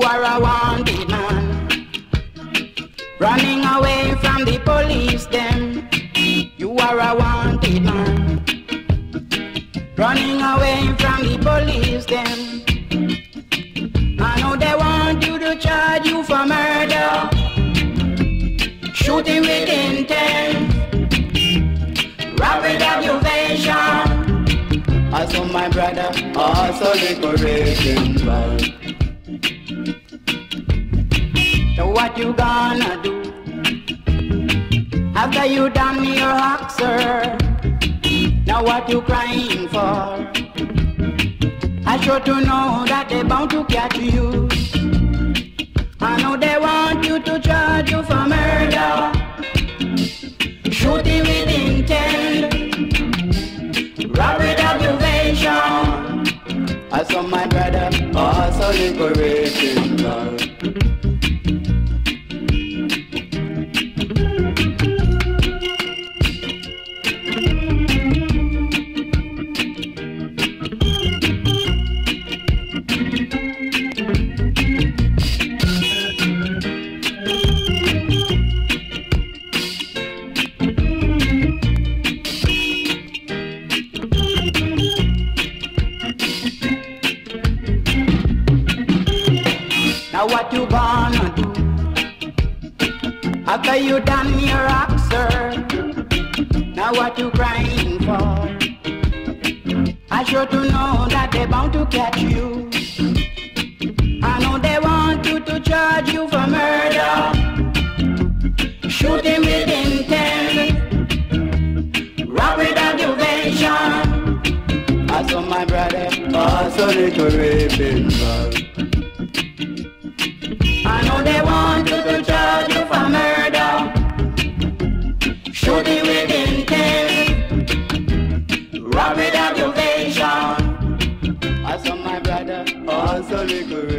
are a wanted man, running away from the police them. You are a wanted man, running away from the police them. I know they want you to charge you for murder, shooting with intent, rapid accusation. Also my brother, also decoration. So what you gonna do after you done me your hack, sir? Now what you crying for? I sure to know that they bound to catch you. I know they want you to charge you for murder, shooting with intent, rapid accusation. I saw my brother, also decoration. Now what you gonna do after you done your act, sir? Now what you crying for? I sure to know that they bound to catch you. I know they want you to charge you for murder, shooting with intent, rapid accusation. I saw my brother, also decoration. I know they want you to charge you for murder, shooting with intent, rapid accusation. I saw my brother, also decoration.